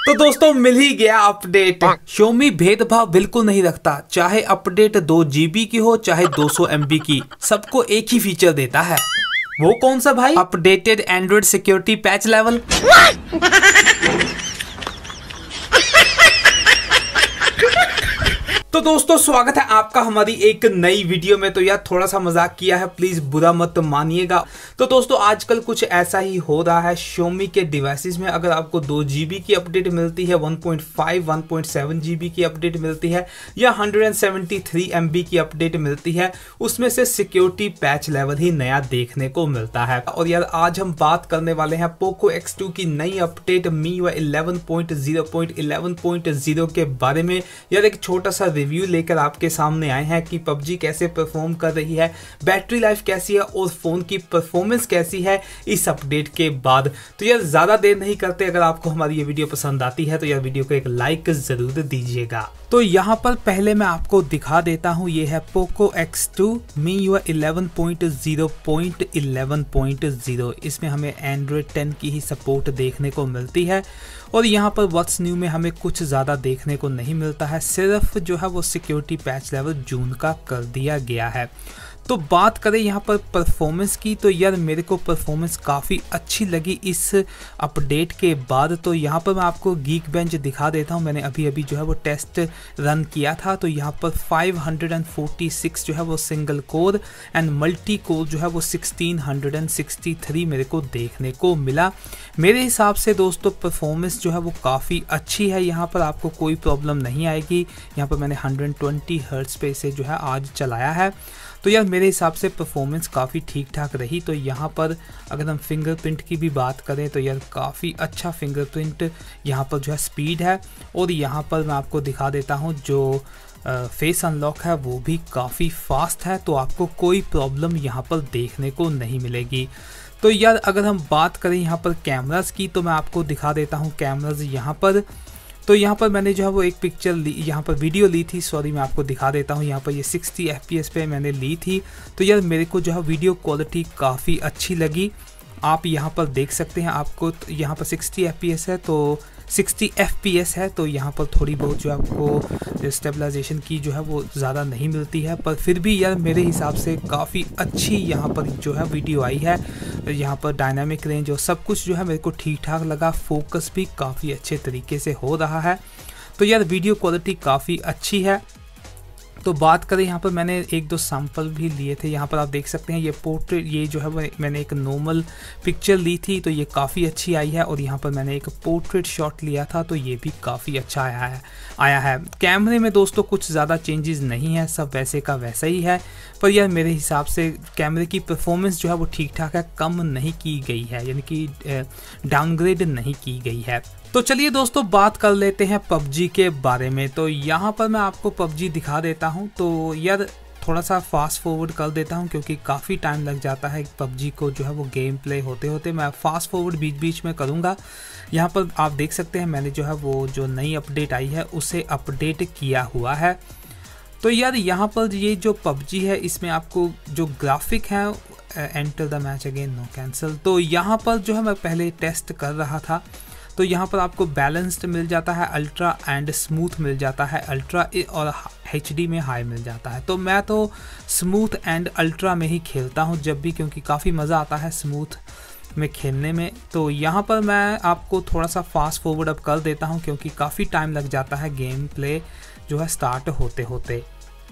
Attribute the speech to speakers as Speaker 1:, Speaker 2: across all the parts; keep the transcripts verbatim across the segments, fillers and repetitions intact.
Speaker 1: तो दोस्तों मिल ही गया अपडेट। Xiaomi भेदभाव बिल्कुल नहीं रखता, चाहे अपडेट दो जीबी की हो चाहे दो सौ एमबी की, सबको एक ही फीचर देता है। वो कौन सा भाई? Updated android security patch level. तो दोस्तों स्वागत है आपका हमारी एक नई वीडियो में। तो यार थोड़ा सा मजाक किया है, प्लीज बुरा मत मानिएगा। तो दोस्तों आजकल कुछ ऐसा ही हो रहा है Xiaomi के डिवाइसेस में। अगर आपको दो जीबी की अपडेट मिलती है, one point five, one point seven GB की अपडेट मिलती है या वन सेवेंटी थ्री एमबी की अपडेट मिलती है, उसमें से सिक्योरिटी पैच लेवल ही नया देखने को मिलता है। और यार आज हम बात करने वाले हैं पोको एक्स टू की नई update M I U I eleven point zero point eleven point zero के बारे में। यार एक छोटा सा रिव्यू लेकर आपके सामने आए हैं कि पबजी कैसे परफॉर्म कर रही है, बैटरी लाइफ कैसी है और फोन की परफॉर्मेंस कैसी है इस अपडेट के बाद। तो यार ज्यादा देर नहीं करते, अगर आपको हमारी ये वीडियो पसंद आती है तो यार वीडियो को एक लाइक जरूर दीजिएगा। तो यहाँ पर पहले मैं आपको दिखा देता हूँ, ये है Poco X two M I U I eleven point zero point eleven point zero. इसमें हमें एंड्रॉइड टेन की ही सपोर्ट देखने को मिलती है और यहाँ पर व्हाट्स न्यू में हमें कुछ ज़्यादा देखने को नहीं मिलता है, सिर्फ जो है वो सिक्योरिटी पैच लेवल जून का कर दिया गया है। तो बात करें यहाँ पर परफॉर्मेंस की, तो यार मेरे को परफॉर्मेंस काफ़ी अच्छी लगी इस अपडेट के बाद। तो यहाँ पर मैं आपको गीक बेंच दिखा देता हूँ, मैंने अभी अभी जो है वो टेस्ट रन किया था। तो यहाँ पर फाइव फोर्टी सिक्स जो है वो single core and multi core जो है वो सिक्सटीन सिक्सटी थ्री मेरे को देखने को मिला। मेरे हिसाब से दोस्तों परफॉर्मेंस जो है वो काफ़ी अच्छी है, यहाँ पर आपको कोई प्रॉब्लम नहीं आएगी। यहाँ पर मैंने वन ट्वेंटी हर्ट्ज पे इसे जो है आज चलाया है, तो यार मेरे हिसाब से परफॉर्मेंस काफ़ी ठीक ठाक रही। तो यहाँ पर अगर हम फिंगरप्रिंट की भी बात करें तो यार काफ़ी अच्छा फिंगरप्रिंट यहाँ पर जो है स्पीड है। और यहाँ पर मैं आपको दिखा देता हूँ जो फेस अनलॉक है वो भी काफ़ी फास्ट है, तो आपको कोई प्रॉब्लम यहाँ पर देखने को नहीं मिलेगी। तो यार अगर हम बात करें यहाँ पर कैमरास की, तो मैं आपको दिखा देता हूँ कैमरास यहाँ पर। तो यहाँ पर मैंने जो है वो एक पिक्चर ली, यहाँ पर वीडियो ली थी, सॉरी मैं आपको दिखा देता हूँ। यहाँ पर ये सिक्सटी एफ पी एस पे मैंने ली थी। तो यार मेरे को जो है वीडियो क्वालिटी काफ़ी अच्छी लगी। आप यहाँ पर देख सकते हैं, आपको यहाँ पर सिक्सटी एफ पी एस है तो सिक्सटी एफ पी एस है, तो यहाँ पर थोड़ी बहुत जो आपको स्टेबलाइजेशन की जो है वो ज़्यादा नहीं मिलती है, पर फिर भी यार मेरे हिसाब से काफ़ी अच्छी यहाँ पर जो है वीडियो आई है। यहाँ पर डायनामिक रेंज और सब कुछ जो है मेरे को ठीक ठाक लगा, फोकस भी काफ़ी अच्छे तरीके से हो रहा है। तो यार वीडियो क्वालिटी काफ़ी अच्छी है। तो बात करें यहाँ पर मैंने एक दो सैंपल भी लिए थे, यहाँ पर आप देख सकते हैं ये पोर्ट्रेट, ये जो है वो मैंने एक नॉर्मल पिक्चर ली थी तो ये काफ़ी अच्छी आई है। और यहाँ पर मैंने एक पोर्ट्रेट शॉट लिया था तो ये भी काफ़ी अच्छा आया है आया है कैमरे में दोस्तों कुछ ज़्यादा चेंजेस नहीं है, सब वैसे का वैसा ही है। पर यार मेरे हिसाब से कैमरे की परफॉर्मेंस जो है वो ठीक ठाक है, कम नहीं की गई है, यानी कि डाउनग्रेड नहीं की गई है। तो चलिए दोस्तों बात कर लेते हैं पबजी के बारे में। तो यहाँ पर मैं आपको पबजी दिखा देता हूँ। तो यार थोड़ा सा फास्ट फॉरवर्ड कर देता हूँ क्योंकि काफ़ी टाइम लग जाता है पबजी को जो है वो गेम प्ले होते होते। मैं फास्ट फॉरवर्ड बीच बीच में करूँगा। यहाँ पर आप देख सकते हैं मैंने जो है वो जो नई अपडेट आई है उसे अपडेट किया हुआ है। तो यार यहाँ पर ये जो पबजी है इसमें आपको जो ग्राफिक है, enter the match again no cancel, तो यहाँ पर जो है मैं पहले टेस्ट कर रहा था तो यहाँ पर आपको बैलेंस्ड मिल जाता है, अल्ट्रा एंड स्मूथ मिल जाता है, अल्ट्रा और एच डी में हाई मिल जाता है। तो मैं तो स्मूथ एंड अल्ट्रा में ही खेलता हूँ जब भी, क्योंकि काफ़ी मज़ा आता है स्मूथ में खेलने में। तो यहाँ पर मैं आपको थोड़ा सा फास्ट फॉरवर्ड अब कर देता हूँ क्योंकि काफ़ी टाइम लग जाता है गेम प्ले जो है स्टार्ट होते होते।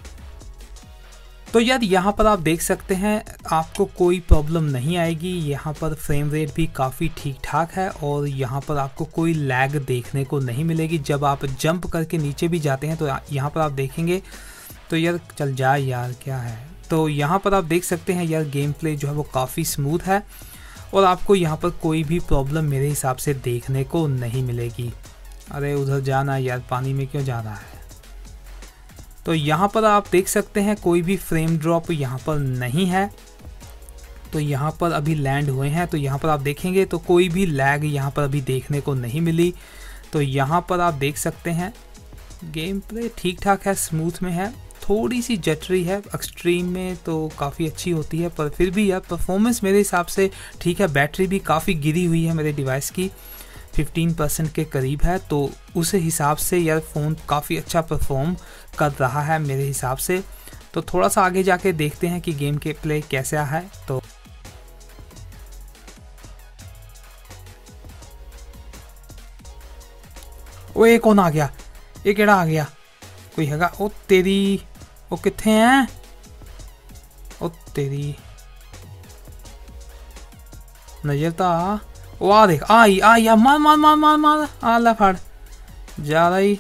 Speaker 1: तो यार यहाँ पर आप देख सकते हैं आपको कोई प्रॉब्लम नहीं आएगी, यहाँ पर फ्रेम रेट भी काफ़ी ठीक ठाक है और यहाँ पर आपको कोई लैग देखने को नहीं मिलेगी। जब आप जंप करके नीचे भी जाते हैं तो यहाँ पर आप देखेंगे, तो यार चल जाए यार क्या है, तो यहाँ पर आप देख सकते हैं यार गेम प्ले जो है वो काफ़ी स्मूथ है और आपको यहाँ पर कोई भी प्रॉब्लम मेरे हिसाब से देखने को नहीं मिलेगी। अरे उधर जाना यार, पानी में क्यों जा रहा है। तो यहाँ पर आप देख सकते हैं कोई भी फ्रेम ड्रॉप यहाँ पर नहीं है। तो यहाँ पर अभी लैंड हुए हैं तो यहाँ पर आप देखेंगे तो कोई भी लैग यहाँ पर अभी देखने को नहीं मिली। तो यहाँ पर आप देख सकते हैं गेम प्ले ठीक ठाक है, स्मूथ में है, थोड़ी सी जटरी है, एक्सट्रीम में तो काफ़ी अच्छी होती है, पर फिर भी यार परफॉर्मेंस मेरे हिसाब से ठीक है। बैटरी भी काफ़ी गिरी हुई है मेरे डिवाइस की, फिफ्टीन परसेंट के करीब है, तो उस हिसाब से यार फ़ोन काफ़ी अच्छा परफॉर्म कर रहा है मेरे हिसाब से। तो थोड़ा सा आगे जाके देखते हैं कि गेम के प्ले कैसा है। तो ओए कौन आ गया, ये केड़ा आ गया, कोई हैगा? ओ तेरी, ओ कित्थे हैं, ओ तेरी नजर तो आ। ओ आ देख, आई आई आ, मार मार मार मार मार, आ ले फड़, जा रही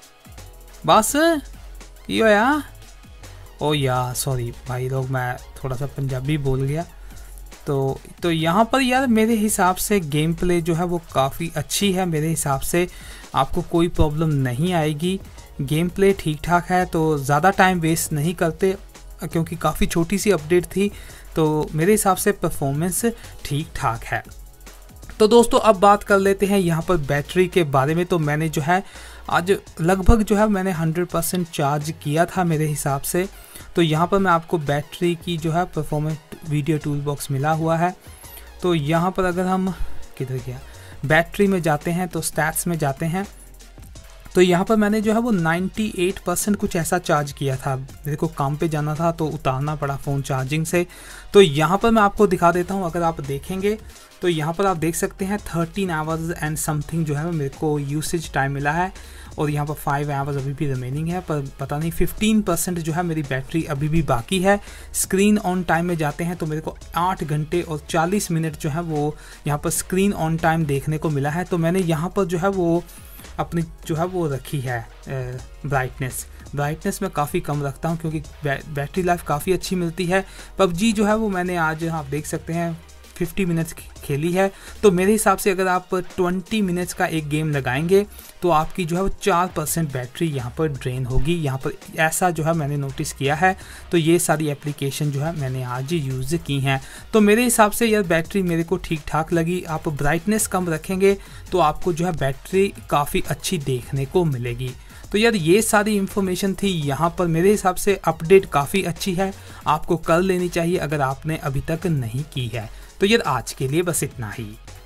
Speaker 1: बस की होया। ओ यार सॉरी भाई लोग, मैं थोड़ा सा पंजाबी बोल गया। तो तो यहाँ पर यार मेरे हिसाब से गेम प्ले जो है वो काफ़ी अच्छी है, मेरे हिसाब से आपको कोई प्रॉब्लम नहीं आएगी। गेम प्ले ठीक ठाक है, तो ज़्यादा टाइम वेस्ट नहीं करते क्योंकि काफ़ी छोटी सी अपडेट थी, तो मेरे हिसाब से परफॉर्मेंस ठीक ठाक है। तो दोस्तों अब बात कर लेते हैं यहाँ पर बैटरी के बारे में। तो मैंने जो है आज लगभग जो है मैंने हंड्रेड परसेंट चार्ज किया था मेरे हिसाब से। तो यहाँ पर मैं आपको बैटरी की जो है परफॉर्मेंस वीडियो टूल बॉक्स मिला हुआ है। तो यहाँ पर अगर हम किधर गया, बैटरी में जाते हैं तो स्टैट्स में जाते हैं, तो यहाँ पर मैंने जो है वो अट्ठानवे परसेंट कुछ ऐसा चार्ज किया था। मेरे को काम पे जाना था तो उतारना पड़ा फ़ोन चार्जिंग से। तो यहाँ पर मैं आपको दिखा देता हूँ, अगर आप देखेंगे तो यहाँ पर आप देख सकते हैं थर्टीन आवर्स एंड समथिंग जो है मेरे को यूसेज टाइम मिला है, और यहाँ पर फाइव आवर्स अभी भी रिमेनिंग है, पर पता नहीं फिफ्टीन परसेंट जो है मेरी बैटरी अभी भी बाकी है। स्क्रीन ऑन टाइम में जाते हैं तो मेरे को आठ घंटे और चालीस मिनट जो है वो यहाँ पर स्क्रीन ऑन टाइम देखने को मिला है। तो मैंने यहाँ पर जो है वो अपनी जो है वो रखी है ब्राइटनेस ब्राइटनेस मैं काफ़ी कम रखता हूँ क्योंकि बै, बैटरी लाइफ काफ़ी अच्छी मिलती है। पबजी जो है वो मैंने आज आप देख सकते हैं फिफ्टी मिनट्स खेली है। तो मेरे हिसाब से अगर आप ट्वेंटी मिनट्स का एक गेम लगाएंगे तो आपकी जो है वो चार परसेंट बैटरी यहाँ पर ड्रेन होगी। यहाँ पर ऐसा जो है मैंने नोटिस किया है। तो ये सारी एप्लीकेशन जो है मैंने आज यूज़ की हैं। तो मेरे हिसाब से यार बैटरी मेरे को ठीक ठाक लगी। आप ब्राइटनेस कम रखेंगे तो आपको जो है बैटरी काफ़ी अच्छी देखने को मिलेगी। तो यार ये सारी इन्फॉर्मेशन थी यहाँ पर। मेरे हिसाब से अपडेट काफ़ी अच्छी है, आपको कर लेनी चाहिए अगर आपने अभी तक नहीं की है। तो यार आज के लिए बस इतना ही।